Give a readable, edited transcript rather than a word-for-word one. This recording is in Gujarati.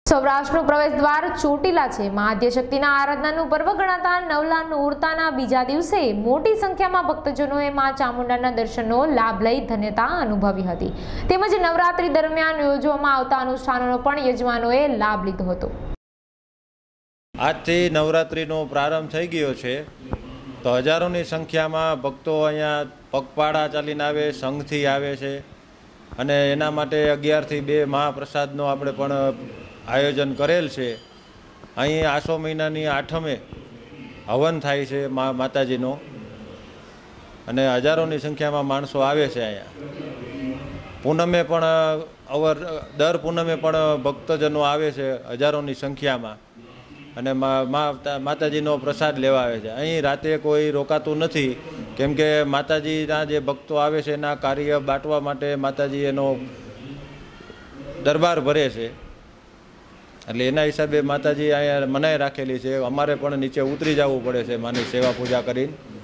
સૌરાષ્ટ્રનું પ્રવેશદ્વાર ચોટીલા છે। મહાદ્યશક્તિના આરાધનાનું પર્વ ગણાતા નવલા નોરતાના બીજા દિવસે મોટી સંખ્યામાં ભક્તજનોએ માં ચામુંડાના દર્શનનો લાભ લઈ ધન્યતા અનુભવી હતી। તેમજ નવરાત્રી દરમિયાન યોજવામાં આવતા અનુષ્ઠાનોનો પણ યજમાનોએ લાભ લીધો હતો। આજથી નવરાત્રીનો પ્રારંભ થઈ ગયો છે, તો હજારોની સંખ્યામાં ભક્તો અહીંયા પગપાળા ચાલીને આવે, સંઘથી આવે છે અને એના માટે 11 થી 2 મહાપ્રસાદનો આપણે પણ આયોજન કરેલ છે। અહીં આસો મહિનાની 8મે હવન થાય છે માતાજીનો અને હજારોની સંખ્યામાં માણસો આવે છે। અહીંયા પૂનમે પણ દર પૂનમે પણ ભક્તજનો આવે છે હજારોની સંખ્યામાં અને માતાજીનો પ્રસાદ લેવા આવે છે। અહીં રાતે કોઈ રોકાતું નથી, કેમ કે માતાજીના જે ભક્તો આવે છે એના કાર્ય બાંટવા માટે માતાજી એનો દરબાર ભરે છે, એટલે એના હિસાબે માતાજી અહીંયા મનાઈ રાખેલી છે। અમારે પણ નીચે ઉતરી જવું પડે છે માની સેવા પૂજા કરીને।